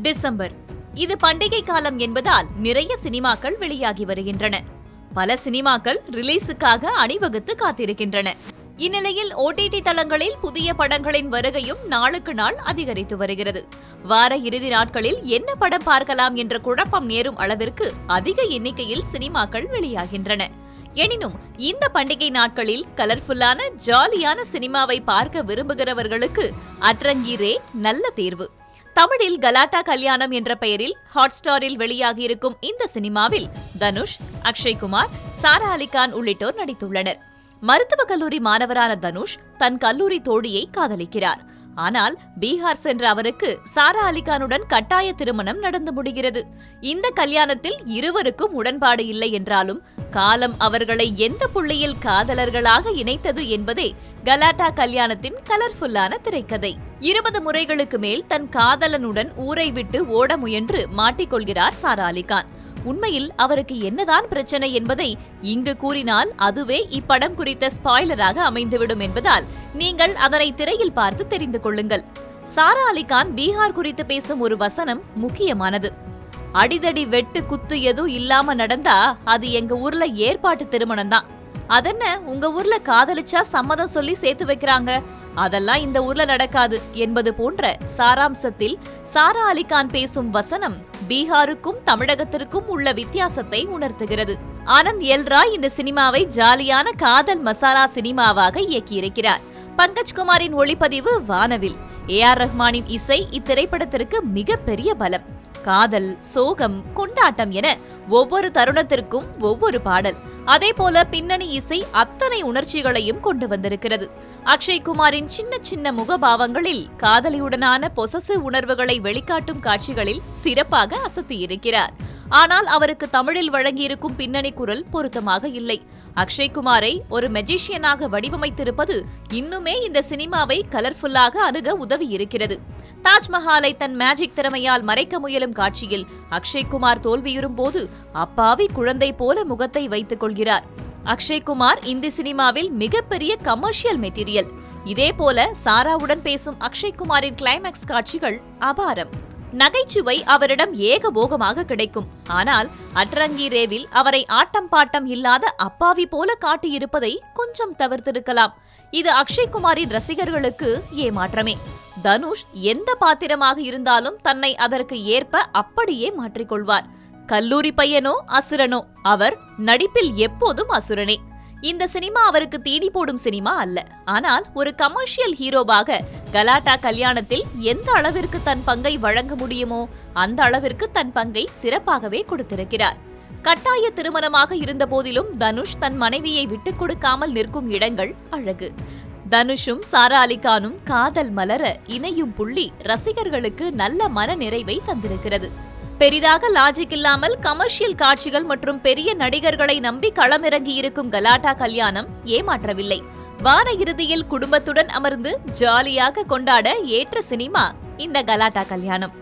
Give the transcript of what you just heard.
December. இது பண்டிகை காலம் என்பதால் நிறைய சினிமாக்கள் வெளியாகி வருகின்றன. பல சினிமாக்கள் ரிலீஸுக்காக அணிவகுத்து காத்திருக்கின்றன. இந்நிலையில் OTT தளங்களில் புதிய படங்களின் வருகையும் நாளுக்கு நாள் அதிகரித்து வருகிறது. வார இறுதி நாட்களில் என்ன படம் பார்க்கலாம் என்ற குழப்பம் நேரும் அளவிற்கு அதிக எண்ணிக்கையில் சினிமாக்கள் வெளியாகின்றன. எனினும் இந்த பண்டிகை நாட்களில் கலர்ஃபுல்லான ஜாலியான சினிமாவை பார்க்க விரும்புகிறவர்களுக்கு அட்ரங்கி ரே நல்ல தேர்வு. தமிழில் கலாட்டா கல்யாணம் என்ற பெயரில் ஹாட்ஸ்டாரில் வெளியாகியிருக்கும் இந்த சினிமாவில் தனுஷ், அக்ஷய்குமார், சாரா அலிகான் உள்ளிட்டோர் நடித்துள்ளனர். மருத்துவக் கல்லூரி மாணவரான தனுஷ் தன் கல்லூரி தோழியை காதலிக்கிறார். ஆனால் பீகார் சென்ற அவருக்கு சாரா அலிகானுடன் கட்டாய திருமணம் நடந்து முடிகிறது. இந்த கல்யாணத்தில் இருவருக்கும் உடன்பாடு இல்லை என்றாலும் காலம் அவர்களை எந்த புள்ளியில் காதலர்களாக இணைத்தது என்பதே கலாட்டா கல்யாணத்தின் கலர்ஃபுல்லான திரைக்கதை. 20 முறைகளுக்கு மேல் தன் காதலனுடன் ஊரை விட்டு ஓட முயன்று மாட்டிக்கொள்கிறார் சாரா அலிகான். உண்மையில் அவருக்கு என்னதான் பிரச்சனை என்பதை இங்கு கூறினால் அதுவே இப்படம் குறித்த ஸ்பாய்லராக அமைந்துவிடும் என்பதால் நீங்கள் அதனை திரையில் பார்த்து தெரிந்து கொள்ளுங்கள். சாரா அலிகான் பீகார் குறித்து பேசும் ஒரு வசனம் முக்கியமானது. அடிதடி வெட்டு குத்து எதுவும் இல்லாம நடந்தா அது எங்க ஊர்ல ஏற்பாட்டு திருமணம் தான். அதென்ன உங்க ஊர்ல காதலிச்சா சம்மதம் சொல்லி சேர்த்து வைக்கிறாங்க, அதெல்லாம் இந்த ஊர்ல நடக்காது என்பது போன்ற சாராம்சத்தில் சாரா அலிகான் பேசும் வசனம் பீகாருக்கும் தமிழகத்திற்கும் உள்ள வித்தியாசத்தை உணர்த்துகிறது. ஆனந்த் எல் ராய் இந்த சினிமாவை ஜாலியான காதல் மசாலா சினிமாவாக இயக்கியிருக்கிறார். பங்கஜ்குமாரின் ஒளிப்பதிவு வானவில். AR ரஹ்மானின் இசை இத்திரைப்படத்திற்கு மிகப்பெரிய பலம். காதல், சோகம், கொண்டாட்டம் என ஒவ்வொரு தருணத்திற்கும் ஒவ்வொரு பாடல். அதேபோல பின்னணி இசை அத்தனை உணர்ச்சிகளையும் கொண்டு வந்திருக்கிறது. அக்ஷய்குமாரின் சின்ன சின்ன முகபாவங்களில் காதலியுடனான பொசசிவ் உணர்வுகளை வெளிக்காட்டும் காட்சிகளில் சிறப்பாக அசத்தியிருக்கிறார். ஆனால் அவருக்கு தமிழில் வழங்கியிருக்கும் பின்னணி குரல் பொருத்தமாக இல்லை. அக்ஷய்குமாரை ஒரு மெஜிஷியனாக வடிவமைத்திருப்பது இன்னுமே இந்த சினிமாவை கலர்ஃபுல்லாக அணுக உதவி இருக்கிறது. தாஜ்மஹாலை தன் மேஜிக் திறமையால் மறைக்க முயலும் காட்சியில் அக்ஷய்குமார் தோல்வியுறும் போது அப்பாவி குழந்தை போல முகத்தை வைத்துக் கொள்கிறார். அக்ஷய்குமார் இந்த சினிமாவில் மிகப்பெரிய கமர்ஷியல் மெட்டீரியல். இதேபோல சாராவுடன் பேசும் அக்ஷய்குமாரின் கிளைமாக்ஸ் காட்சிகள் அபாரம். நகைச்சுவை அவரிடம் ஏகபோகமாக கிடைக்கும். ஆனால் அட்ரங்கி ரேவில் அவரை ஆட்டம் பாட்டம் இல்லாத அப்பாவி போல காட்டியிருப்பதை கொஞ்சம் தவிர்த்திருக்கலாம். இது அக்ஷய்குமாரின் ரசிகர்களுக்கு ஏமாற்றமே. தனுஷ் எந்த பாத்திரமாக இருந்தாலும் தன்னை அதற்கு ஏற்ப அப்படியே மாற்றிக்கொள்வார். கல்லூரி பையனோ அசுரனோ, அவர் நடிப்பில் எப்போதும் அசுரனே. இந்த சினிமா அவருக்கு தீனி போடும் சினிமா அல்ல. ஆனால் ஒரு கமர்ஷியல் ஹீரோவாக கலாட்டா கல்யாணத்தில் எந்த அளவிற்கு தன் பங்கை வழங்க முடியுமோ அந்த அளவிற்கு தன் பங்கை சிறப்பாகவே கொடுத்திருக்கிறார். கட்டாய திருமணமாக இருந்த போதிலும் தனுஷ் தன் மனைவியை விட்டுக் கொடுக்காமல் நிற்கும் இடங்கள் அழகு. தனுஷும் சாரா அலிகானும் காதல் மலர இணையும் புள்ளி ரசிகர்களுக்கு நல்ல மன நிறைவை தந்திருக்கிறது. பெரிதாக லாஜிக் இல்லாமல் கமர்ஷியல் காட்சிகள் மற்றும் பெரிய நடிகர்களை நம்பி களமிறங்கியிருக்கும் கலாட்டா கல்யாணம் ஏமாற்றவில்லை. வார இறுதியில் குடும்பத்துடன் அமர்ந்து ஜாலியாக கொண்டாட ஏற்ற சினிமா இந்த கலாட்டா கல்யாணம்.